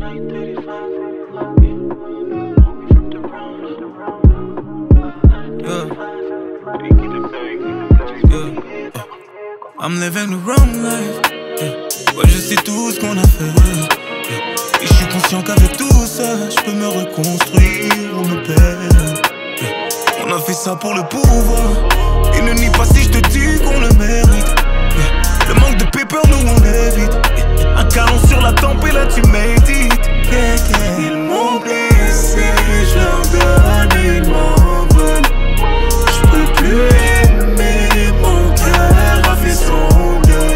I'm living the wrong life. Ouais, je sais tout ce qu'on a fait. Et je suis conscient qu'avec tout ça, je peux me reconstruire ou me perdre. On a fait ça pour le pouvoir. Et ne nie pas si je te dis qu'on le mérite. Le manque de paper, nous on évite. Un canon sur la tempe et là tu médites. Ils m'ont blessé, je leur donne et ils m'en veulent. Je peux plus aimer, mon cœur a fait son deuil.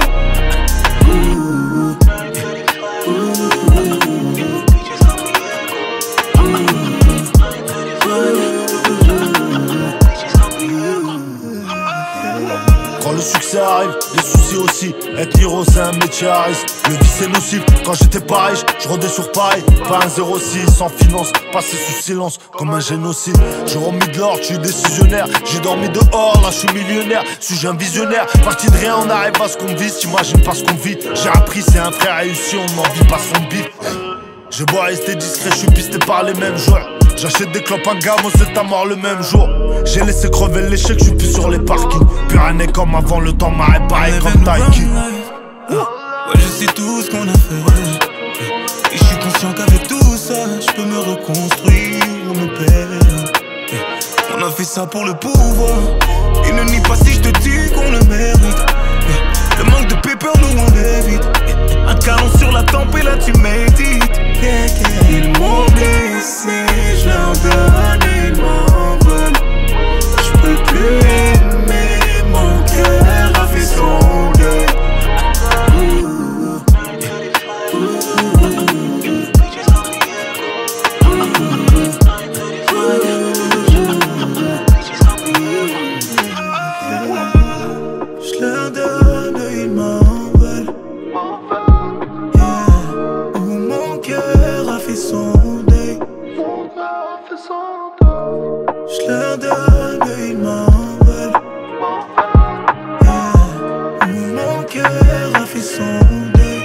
Quand le succès arrive, les soucis aussi. Être niro c'est un métier à risque. Le vice c'est nocif, quand j'étais pas riche, je rodais sur Paris. Pas un 06, sans finance, passé sous silence, comme un génocide. J'ai remis de l'ordre, je suis décisionnaire. J'ai dormi dehors, là je suis millionnaire. Suis-je un visionnaire? Parti de rien, on arrive à ce qu'on vise. T'imagines pas ce qu'on vit. J'ai appris, c'est un frère réussi, on n'en vit pas son bif. Je dois rester discret, je suis pisté par les mêmes joueurs. J'achète des clopes à gamme, c'est à mort le même jour. J'ai laissé crever l'échec, je suis plus sur les parkings. Plus rien n'est comme avant, le temps m'a réparé comme Taiki. Ouais, je sais tout ce qu'on a fait. Et je suis conscient qu'avec tout ça, je peux me reconstruire ou me perdre. On a fait ça pour le pouvoir. Et ne nie pas si je te dis qu'on le mérite. Le manque de paper, nous on évite. Un canon sur la tempe et là tu médites. Ils m'ont blessé, je leur donne et ils m'en veulent. Je peux plus aimer, mon cœur a fait son deuil. Je leur donne et ils m'en veulent. Mon cœur a fait son deuil. Je leur donne et ils m'en veulent. Mon cœur a fait son deuil.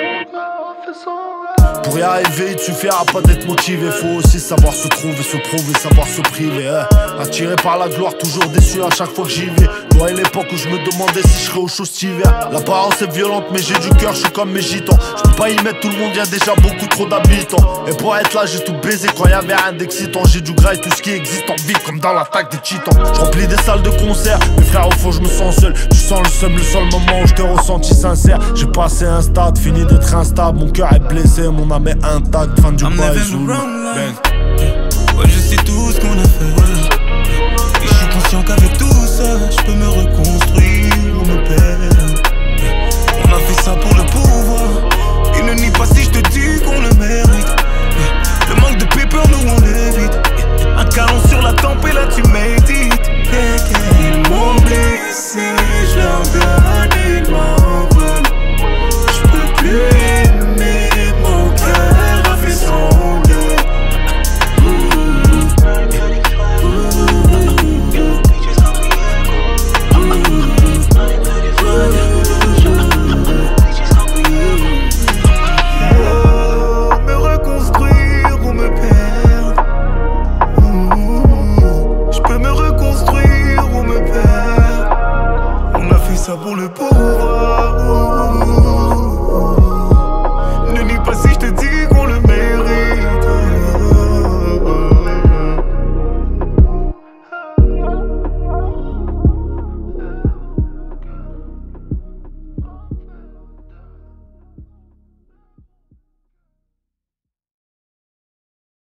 Pour y arriver, il suffira pas d'être motivé. Faut aussi savoir se trouver, se prouver, savoir se priver. Attiré par la gloire, toujours déçu à chaque fois que j'y vais. Toi et l'époque où je me demandais si je serais au chaud cet hiver. L'apparence est violente, mais j'ai du cœur, je suis comme mes gitans. Je peux pas y mettre tout le monde, y'a déjà beaucoup trop d'habitants. Et pour être là, j'ai tout baisé quand y'avait rien d'excitant. J'ai du gras et tout ce qui existe en vie, comme dans l'attaque des titans. Je remplis des salles de concert, mes frères au fond, je me sens seul. Tu sens le seum, le seul moment où je t'ai ressenti sincère. J'ai passé un stade, fini d'être instable. Mon cœur est blessé, mon âme est intacte. Fin du bail sous le ouais, je sais tout ce qu'on a fait. Et je suis conscient qu'avec tout ça, je peux me reconstruire.